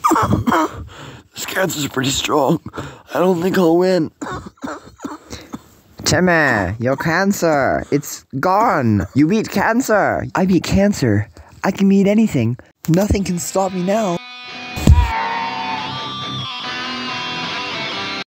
This cancer's pretty strong. I don't think I'll win. Timmy, your cancer, it's gone. You beat cancer. I beat cancer. I can beat anything. Nothing can stop me now.